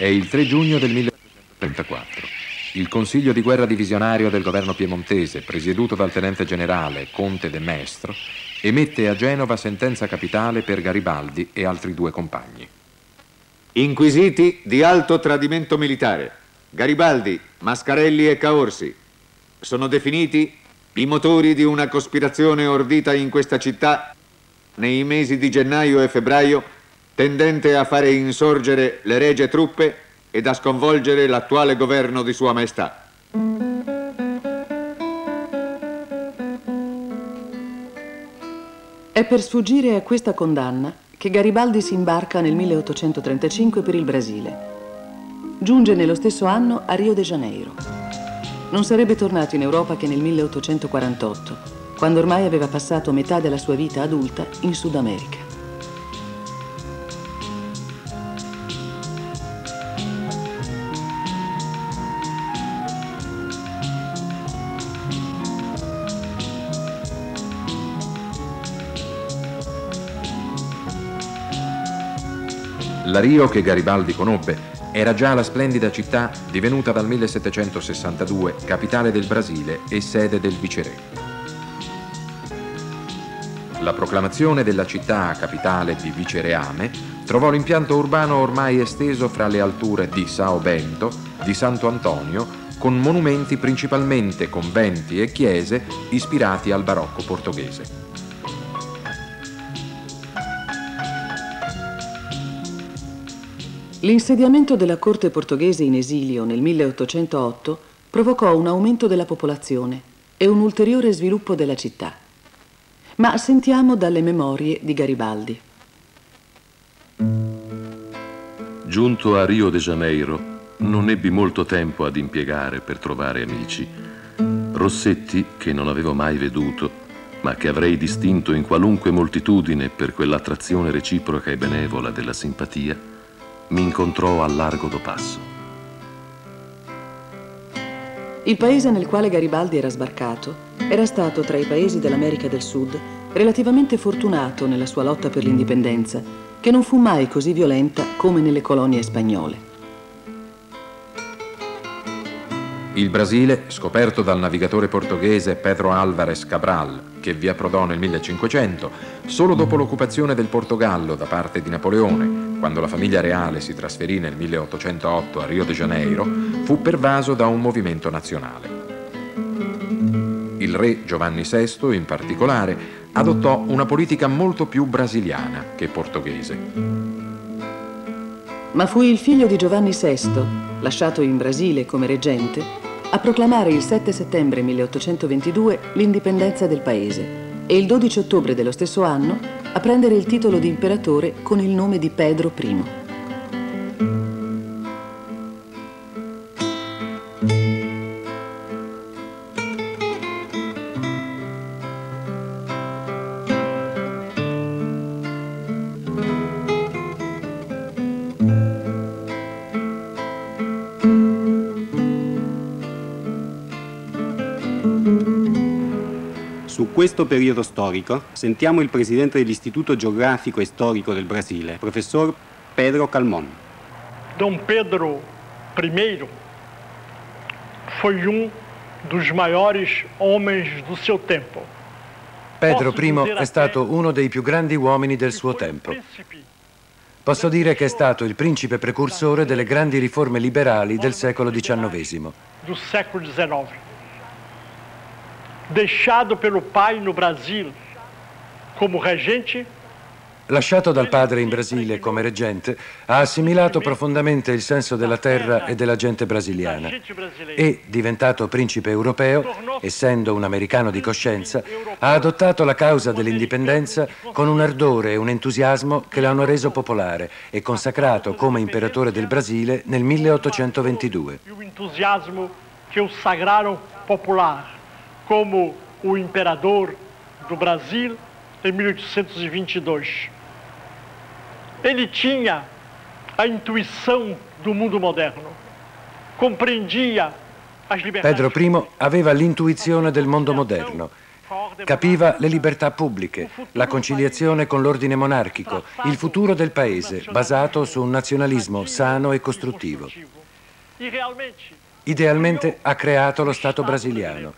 È il 3 giugno del 1934. Il Consiglio di guerra divisionario del governo piemontese, presieduto dal tenente generale Conte de Maestro, emette a Genova sentenza capitale per Garibaldi e altri 2 compagni. Inquisiti di alto tradimento militare, Garibaldi, Mascarelli e Caorsi, sono definiti i motori di una cospirazione ordita in questa città nei mesi di gennaio e febbraio, tendente a fare insorgere le regie truppe ed a sconvolgere l'attuale governo di Sua Maestà. È per sfuggire a questa condanna che Garibaldi si imbarca nel 1835 per il Brasile. Giunge nello stesso anno a Rio de Janeiro. Non sarebbe tornato in Europa che nel 1848, quando ormai aveva passato metà della sua vita adulta in Sud America. La Rio che Garibaldi conobbe era già la splendida città divenuta dal 1762 capitale del Brasile e sede del viceré. La proclamazione della città capitale di vicereame trovò l'impianto urbano ormai esteso fra le alture di Sao Bento, di Santo Antonio, con monumenti principalmente conventi e chiese ispirati al barocco portoghese. L'insediamento della corte portoghese in esilio nel 1808 provocò un aumento della popolazione e un ulteriore sviluppo della città. Ma sentiamo dalle memorie di Garibaldi. Giunto a Rio de Janeiro, non ebbi molto tempo ad impiegare per trovare amici. Rossetti, che non avevo mai veduto, ma che avrei distinto in qualunque moltitudine per quell'attrazione reciproca e benevola della simpatia, mi incontrò al largo do Passo. Il paese nel quale Garibaldi era sbarcato era stato tra i paesi dell'America del Sud relativamente fortunato nella sua lotta per l'indipendenza, che non fu mai così violenta come nelle colonie spagnole. Il Brasile, scoperto dal navigatore portoghese Pedro Álvares Cabral, che vi approdò nel 1500, solo dopo l'occupazione del Portogallo da parte di Napoleone, quando la famiglia reale si trasferì nel 1808 a Rio de Janeiro, fu pervaso da un movimento nazionale. Il re Giovanni VI, in particolare, adottò una politica molto più brasiliana che portoghese. Ma fu il figlio di Giovanni VI, lasciato in Brasile come reggente, a proclamare il 7 settembre 1822 l'indipendenza del paese e il 12 ottobre dello stesso anno a prendere il titolo di imperatore con il nome di Pedro I. Su questo periodo storico sentiamo il presidente dell'Istituto Geografico e Storico del Brasile, professor Pedro Calmon. Dom Pedro I foi dos maiores homens do seu tempo. Pedro I è stato uno dei più grandi uomini del suo tempo. Posso dire che è stato il principe precursore delle grandi riforme liberali del secolo XIX. Do século XIX. Deixado pelo pai no Brasil come reggente. Lasciato dal padre in Brasile come reggente, ha assimilato profondamente il senso della terra e della gente brasiliana e, diventato principe europeo, essendo un americano di coscienza, ha adottato la causa dell'indipendenza con un ardore e un entusiasmo che l'hanno reso popolare e consacrato come imperatore del Brasile nel 1822. E o entusiasmo che o sagraram popular como o imperador do Brasil em 1822. Ele tinha a intuição do mundo moderno, compreendia as liberdades. Pedro I aveva l'intuizione del mondo moderno Capiva le libertà pubbliche, la conciliazione con l'ordine monarchico, il futuro del paese basato su un nazionalismo sano e costruttivo. Idealmente ha creato lo Stato brasiliano.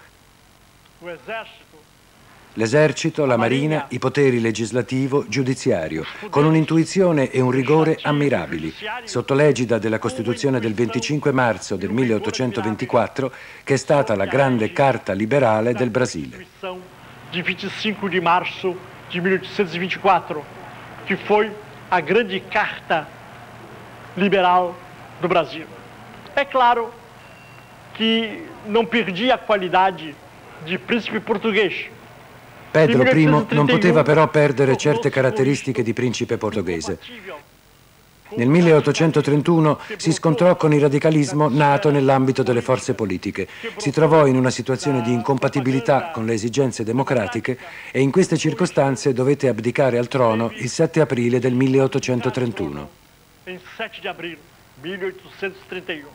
L'esercito, la marina, i poteri legislativo, giudiziario, con un'intuizione e un rigore ammirabili, sotto l'egida della Costituzione del 25 marzo del 1824, che è stata la grande carta liberale del Brasile. Di 25 di marzo di 1824, che foi a grande carta liberal do Brasil. É claro que não perdia a qualidade de príncipe português. Pedro I non poteva però perdere certe caratteristiche di principe portoghese. Nel 1831 si scontrò con il radicalismo nato nell'ambito delle forze politiche. Si trovò in una situazione di incompatibilità con le esigenze democratiche e in queste circostanze dovette abdicare al trono il 7 aprile del 1831. Il 7 di aprile 1831.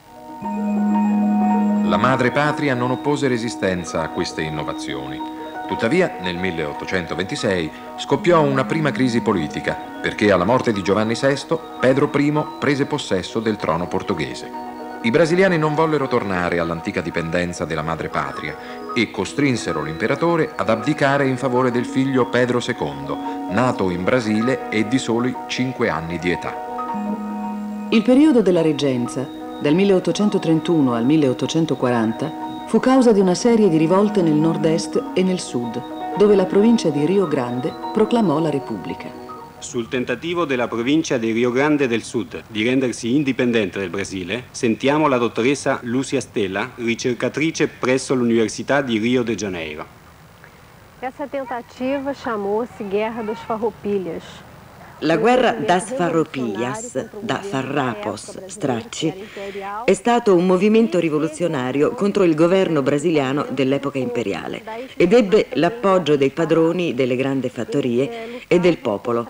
La madre patria non oppose resistenza a queste innovazioni. Tuttavia, nel 1826 scoppiò una prima crisi politica, perché alla morte di Giovanni VI, Pedro I prese possesso del trono portoghese. I brasiliani non vollero tornare all'antica dipendenza della madre patria e costrinsero l'imperatore ad abdicare in favore del figlio Pedro II, nato in Brasile e di soli 5 anni di età. Il periodo della reggenza, dal 1831 al 1840, fu causa di una serie di rivolte nel nord-est e nel sud, dove la provincia di Rio Grande proclamò la Repubblica. Sul tentativo della provincia di Rio Grande del Sud di rendersi indipendente del Brasile, sentiamo la dottoressa Lúcia Stella, ricercatrice presso l'Università di Rio de Janeiro. Essa tentativa chamou-se Guerra das Farroupilhas. La guerra das Farroupilhas, da farrapos, stracci, è stato un movimento rivoluzionario contro il governo brasiliano dell'epoca imperiale ed ebbe l'appoggio dei padroni delle grandi fattorie e del popolo.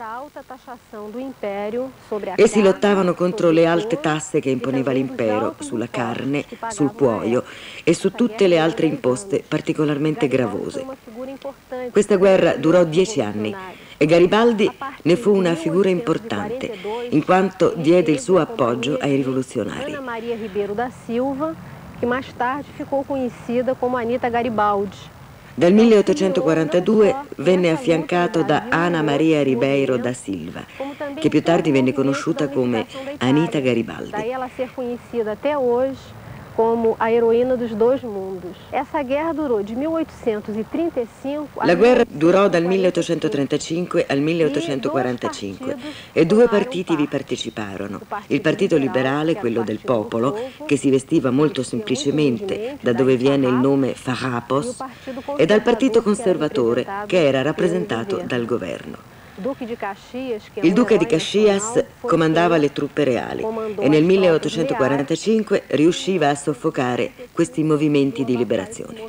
Essi lottavano contro le alte tasse che imponeva l'impero sulla carne, sul cuoio e su tutte le altre imposte particolarmente gravose. Questa guerra durò 10 anni e Garibaldi ne fu una figura importante, in quanto diede il suo appoggio ai rivoluzionari. Ana Maria Ribeiro da Silva, che mais tarde ficou conhecida come Anita Garibaldi. Dal 1842 venne affiancato da Ana Maria Ribeiro da Silva, che più tardi venne conosciuta come Anita Garibaldi. Daí ela ser conhecida até hoje como a heroína dos dois mundos. Essa guerra durou de 1835 La guerra durò dal 1835 al 1845 e 2 partiti vi parteciparono. Il Partito Liberale, quello del popolo, che si vestiva molto semplicemente, da dove viene il nome Farrapos, e dal Partito Conservatore, che era rappresentato dal governo. Il duca di Caxias comandava le truppe reali e nel 1845 riusciva a soffocare questi movimenti di liberazione.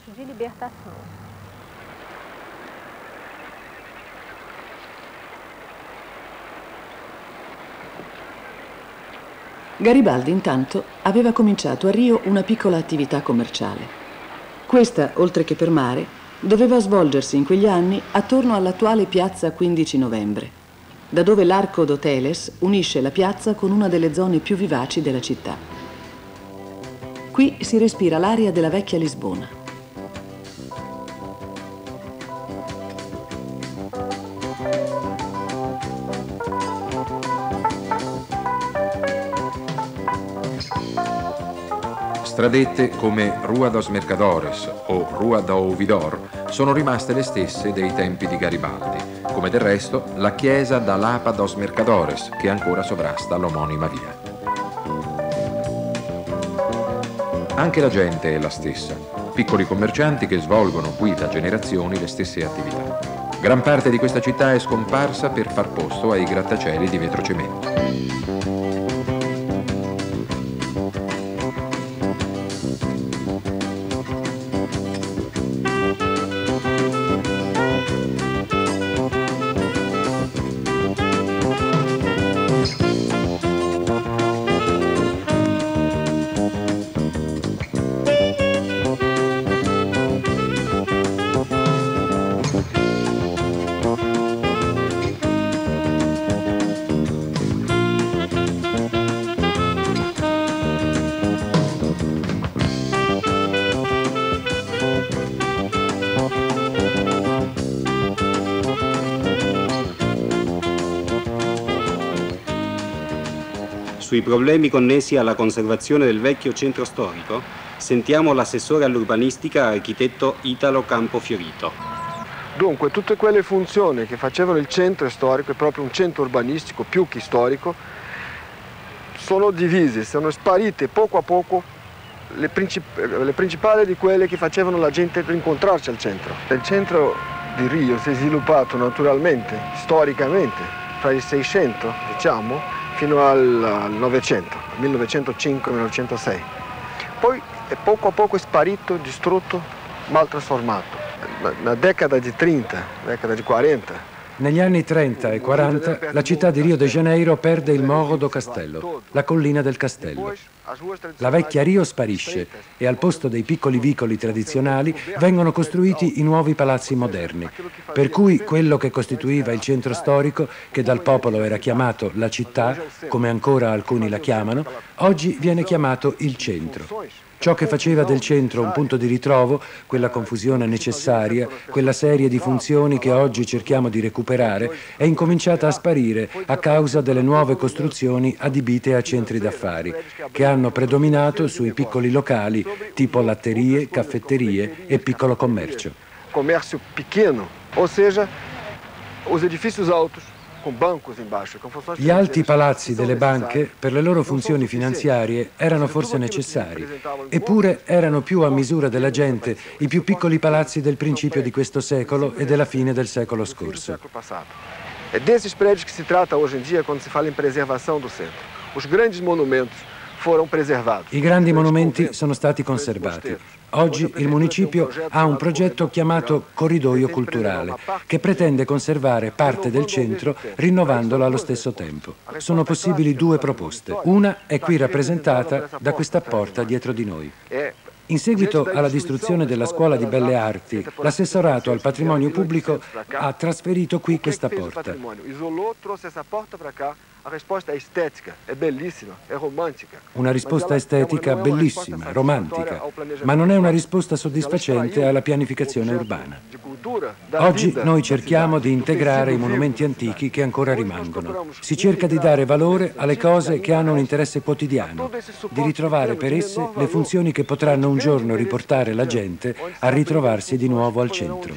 Garibaldi intanto aveva cominciato a Rio una piccola attività commerciale. Questa, oltre che per mare, doveva svolgersi in quegli anni attorno all'attuale piazza 15 novembre, da dove l'Arco d'Hoteles unisce la piazza con una delle zone più vivaci della città. Qui si respira l'aria della vecchia Lisbona. Stradette come Rua dos Mercadores o Rua do Ouvidor sono rimaste le stesse dei tempi di Garibaldi, come del resto la chiesa da Lapa dos Mercadores, che ancora sovrasta l'omonima via. Anche la gente è la stessa, piccoli commercianti che svolgono qui da generazioni le stesse attività. Gran parte di questa città è scomparsa per far posto ai grattacieli di vetrocemento. sui problemi connessi alla conservazione del vecchio centro storico, sentiamo l'assessore all'urbanistica architetto Italo Campofiorito. Dunque, tutte quelle funzioni che facevano il centro storico, è proprio un centro urbanistico più che storico, sono divise, sono sparite poco a poco le principali di quelle che facevano la gente per incontrarci al centro. Il centro di Rio si è sviluppato naturalmente, storicamente, fra il 600, diciamo, fino al 900, 1905-1906. Poi è poco a poco sparito, distrutto, mal trasformato. La década di 30, década di 40. Negli anni 30 e 40 la città di Rio de Janeiro perde il Morro do Castello, la collina del castello. La vecchia Rio sparisce e al posto dei piccoli vicoli tradizionali vengono costruiti i nuovi palazzi moderni, per cui quello che costituiva il centro storico, che dal popolo era chiamato la città, come ancora alcuni la chiamano, oggi viene chiamato il centro. Ciò che faceva del centro un punto di ritrovo, quella confusione necessaria, quella serie di funzioni che oggi cerchiamo di recuperare, è incominciata a sparire a causa delle nuove costruzioni adibite a centri d'affari, che hanno predominato sui piccoli locali tipo latterie, caffetterie e piccolo commercio. Commercio pequeno, o seja, os edifícios altos. Gli alti palazzi delle banche, per le loro funzioni finanziarie, erano forse necessari, eppure erano più a misura della gente i più piccoli palazzi del principio di questo secolo e della fine del secolo scorso. È desses prédios che si tratta oggi in dia quando si fa la preservazione del centro. Os grandes monumentos furono preservati. I grandi monumenti sono stati conservati. Oggi il municipio ha un progetto chiamato Corridoio Culturale, che pretende conservare parte del centro rinnovandolo allo stesso tempo. Sono possibili due proposte. Una è qui rappresentata da questa porta dietro di noi. In seguito alla distruzione della Scuola di Belle Arti, l'assessorato al patrimonio pubblico ha trasferito qui questa porta. La risposta è estetica, è bellissima, è romantica. Una risposta estetica bellissima, romantica, ma non è una risposta soddisfacente alla pianificazione urbana. Oggi noi cerchiamo di integrare i monumenti antichi che ancora rimangono. Si cerca di dare valore alle cose che hanno un interesse quotidiano, di ritrovare per esse le funzioni che potranno un giorno riportare la gente a ritrovarsi di nuovo al centro.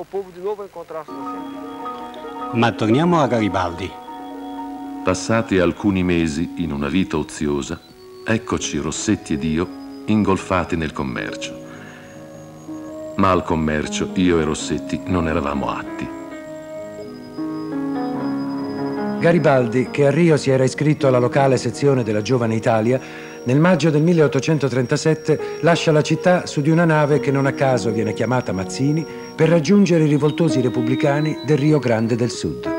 Ma torniamo a Garibaldi. Passati alcuni mesi in una vita oziosa, eccoci Rossetti ed io ingolfati nel commercio. Ma al commercio io e Rossetti non eravamo atti. Garibaldi, che a Rio si era iscritto alla locale sezione della Giovane Italia, nel maggio del 1837 lascia la città su di una nave che non a caso viene chiamata Mazzini per raggiungere i rivoltosi repubblicani del Rio Grande del Sud.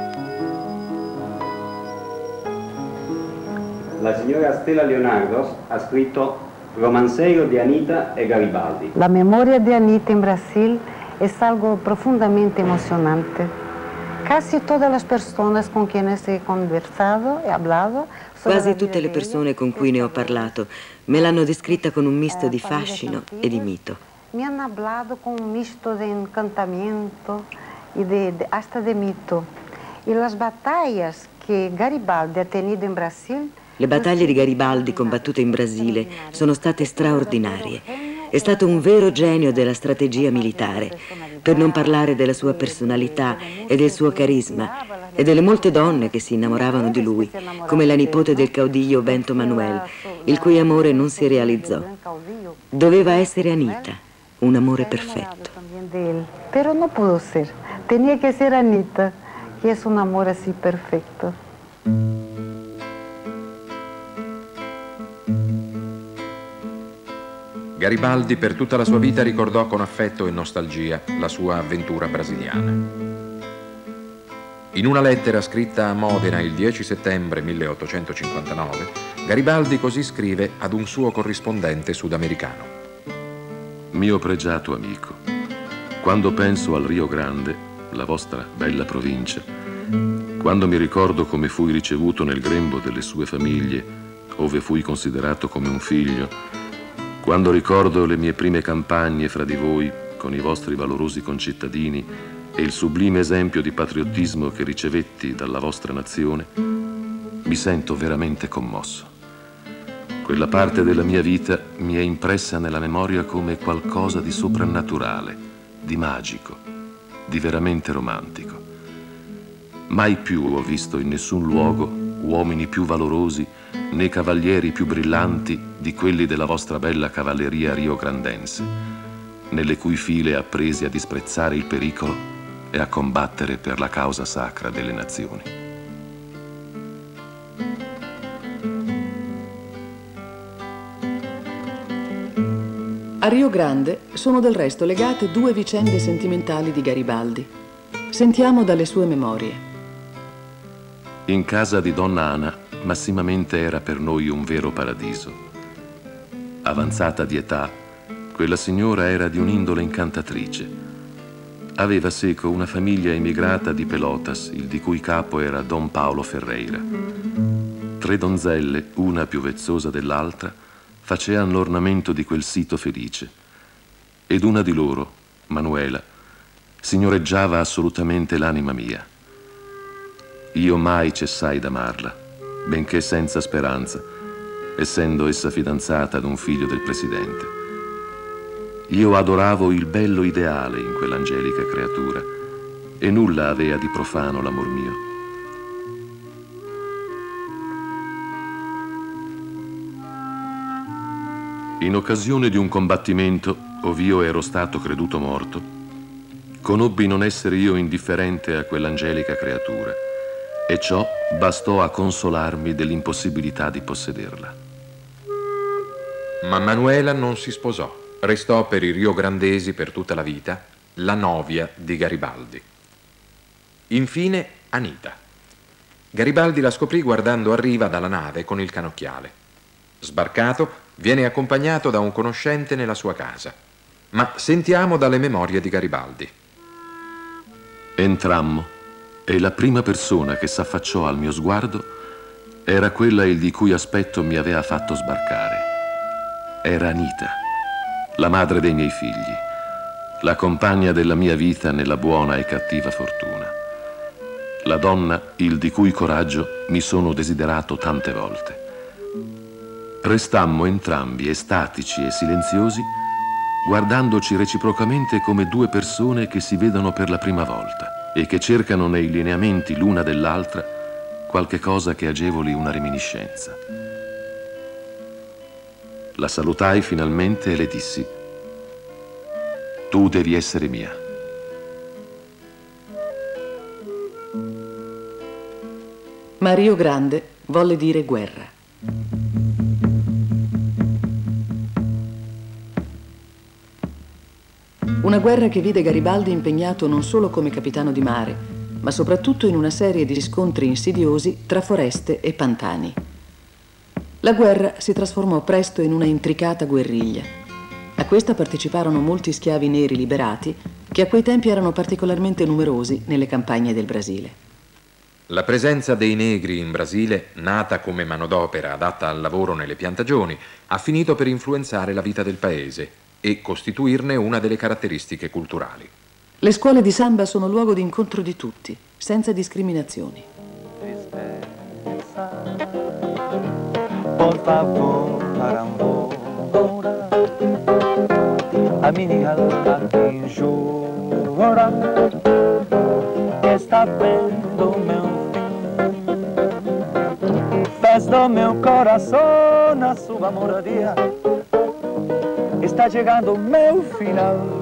La signora Stella Leonardos ha scritto Romanceiro di Anita e Garibaldi. La memoria di Anita in Brasil è algo profondamente emocionante. Casi todas las personas con quienes he conversado e hablado. Quasi tutte le persone con cui ne ho parlato me l'hanno descritta con un misto di fascino e di mito. Mi hanno parlato con un misto di incantamento e hasta de mito. E las batallas que Garibaldi ha tenido in Brasil. Le battaglie di Garibaldi combattute in Brasile sono state straordinarie. È stato un vero genio della strategia militare, per non parlare della sua personalità e del suo carisma e delle molte donne che si innamoravano di lui, come la nipote del caudillo Bento Manuel, il cui amore non si realizzò. Doveva essere Anita, un amore perfetto. Però non pudo ser. Tenía que ser Anita, che è un amore così perfetto. Garibaldi per tutta la sua vita ricordò con affetto e nostalgia la sua avventura brasiliana. In una lettera scritta a Modena il 10 settembre 1859, Garibaldi così scrive ad un suo corrispondente sudamericano. Mio pregiato amico, quando penso al Rio Grande, la vostra bella provincia, quando mi ricordo come fui ricevuto nel grembo delle sue famiglie, ove fui considerato come un figlio, quando ricordo le mie prime campagne fra di voi con i vostri valorosi concittadini e il sublime esempio di patriottismo che ricevetti dalla vostra nazione, mi sento veramente commosso. Quella parte della mia vita mi è impressa nella memoria come qualcosa di soprannaturale, di magico, di veramente romantico. Mai più ho visto in nessun luogo uomini più valorosi né cavalieri più brillanti di quelli della vostra bella cavalleria riograndense, nelle cui file appresi a disprezzare il pericolo e a combattere per la causa sacra delle nazioni. A Rio Grande sono del resto legate due vicende sentimentali di Garibaldi. Sentiamo dalle sue memorie. In casa di donna Ana, massimamente era per noi un vero paradiso. Avanzata di età, quella signora era di un'indole incantatrice. Aveva seco una famiglia emigrata di Pelotas, il di cui capo era Don Paolo Ferreira. 3 donzelle, una più vezzosa dell'altra, facevano l'ornamento di quel sito felice. Ed una di loro, Manuela, signoreggiava assolutamente l'anima mia. Io mai cessai d'amarla, benché senza speranza, essendo essa fidanzata ad un figlio del presidente. Io adoravo il bello ideale in quell'angelica creatura e nulla avea di profano l'amor mio. In occasione di un combattimento, ov'io ero stato creduto morto, conobbi non essere io indifferente a quell'angelica creatura, e ciò bastò a consolarmi dell'impossibilità di possederla. Ma Manuela non si sposò, restò per i riograndesi per tutta la vita la novia di Garibaldi. Infine Anita. Garibaldi la scoprì guardando a riva dalla nave con il canocchiale. Sbarcato, viene accompagnato da un conoscente nella sua casa. Ma sentiamo dalle memorie di Garibaldi. Entrammo e la prima persona che s'affacciò al mio sguardo era quella il di cui aspetto mi aveva fatto sbarcare. Era Anita, la madre dei miei figli, la compagna della mia vita nella buona e cattiva fortuna. La donna il di cui coraggio mi sono desiderato tante volte. Restammo entrambi estatici e silenziosi, guardandoci reciprocamente come 2 persone che si vedono per la prima volta e che cercano nei lineamenti l'una dell'altra qualche cosa che agevoli una reminiscenza. La salutai finalmente e le dissi: tu devi essere mia. Ma Rio Grande volle dire guerra. Una guerra che vide Garibaldi impegnato non solo come capitano di mare, ma soprattutto in una serie di scontri insidiosi tra foreste e pantani. La guerra si trasformò presto in una intricata guerriglia. A questa parteciparono molti schiavi neri liberati, che a quei tempi erano particolarmente numerosi nelle campagne del Brasile. La presenza dei negri in Brasile, nata come manodopera adatta al lavoro nelle piantagioni, ha finito per influenzare la vita del paese e costituirne una delle caratteristiche culturali. Le scuole di samba sono luogo di incontro di tutti, senza discriminazioni. Por favor, para ora, a minha alma que chora, que está vendo meu fim, fez do meu coração na sua moradia, está chegando o meu final.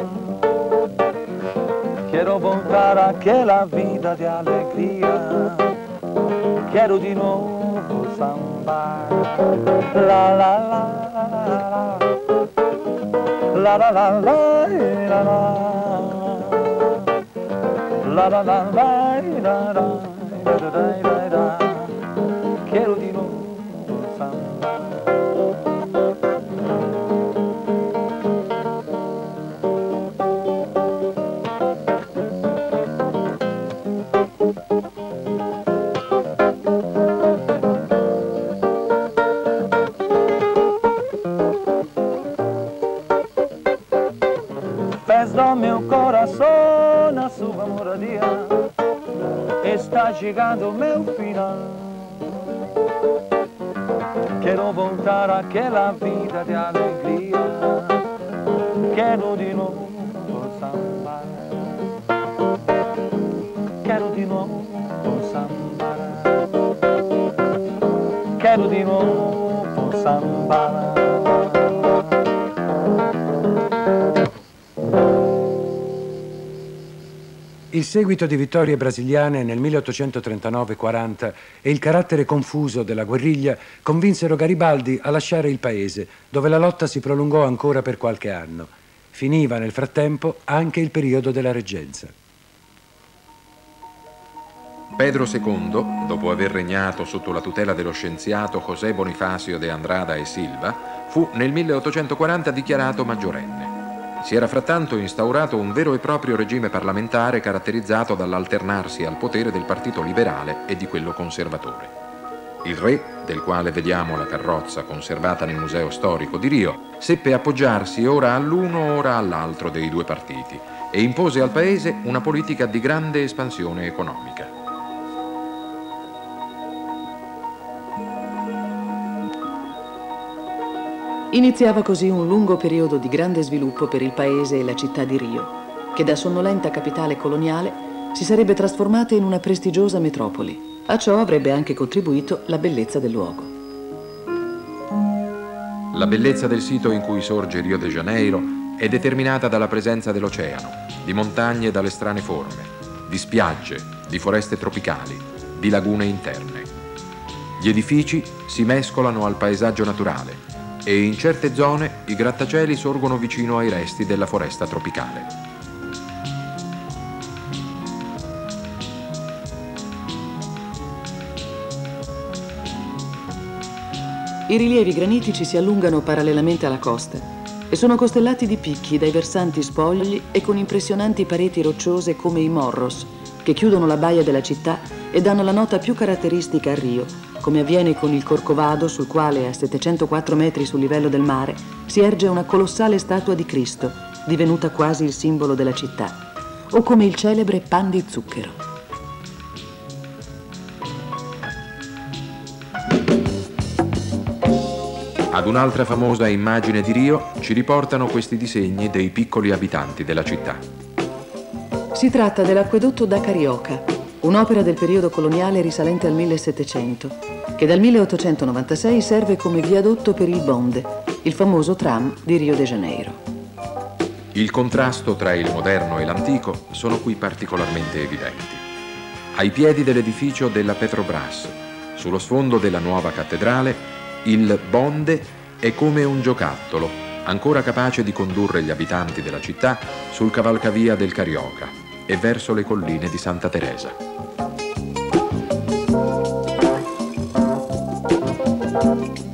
Quero voltar àquela vida de alegria, quero de novo sambar. La la la la la la la la la la la la la la. Quero de novo sambar. Do meu coração na sua moradia, está chegando o meu final. Quiero voltar a aquella vida de alegría. Quiero di nuovo samba. Quiero di nuovo samba. Quiero di nuovo samba. Il seguito di vittorie brasiliane nel 1839-40 e il carattere confuso della guerriglia convinsero Garibaldi a lasciare il paese, dove la lotta si prolungò ancora per qualche anno. Finiva nel frattempo anche il periodo della reggenza. Pedro II, dopo aver regnato sotto la tutela dello scienziato José Bonifacio de Andrada e Silva, fu nel 1840 dichiarato maggiorenne. Si era frattanto instaurato un vero e proprio regime parlamentare caratterizzato dall'alternarsi al potere del partito liberale e di quello conservatore. Il re, del quale vediamo la carrozza conservata nel Museo Storico di Rio, seppe appoggiarsi ora all'uno ora all'altro dei due partiti e impose al paese una politica di grande espansione economica. Iniziava così un lungo periodo di grande sviluppo per il paese e la città di Rio, che da sonnolenta capitale coloniale si sarebbe trasformata in una prestigiosa metropoli. A ciò avrebbe anche contribuito la bellezza del luogo. La bellezza del sito in cui sorge Rio de Janeiro è determinata dalla presenza dell'oceano, di montagne dalle strane forme, di spiagge, di foreste tropicali, di lagune interne. Gli edifici si mescolano al paesaggio naturale e in certe zone i grattacieli sorgono vicino ai resti della foresta tropicale. I rilievi granitici si allungano parallelamente alla costa e sono costellati di picchi dai versanti spogli e con impressionanti pareti rocciose come i morros, che chiudono la baia della città e danno la nota più caratteristica a Rio, come avviene con il Corcovado, sul quale a 704 metri sul livello del mare si erge una colossale statua di Cristo, divenuta quasi il simbolo della città, o come il celebre pan di zucchero. Ad un'altra famosa immagine di Rio ci riportano questi disegni dei piccoli abitanti della città. Si tratta dell'acquedotto da Carioca, un'opera del periodo coloniale risalente al 1700, che dal 1896 serve come viadotto per il Bonde, il famoso tram di Rio de Janeiro. Il contrasto tra il moderno e l'antico sono qui particolarmente evidenti. Ai piedi dell'edificio della Petrobras, sullo sfondo della nuova cattedrale, il Bonde è come un giocattolo, ancora capace di condurre gli abitanti della città sul cavalcavia del Carioca e verso le colline di Santa Teresa.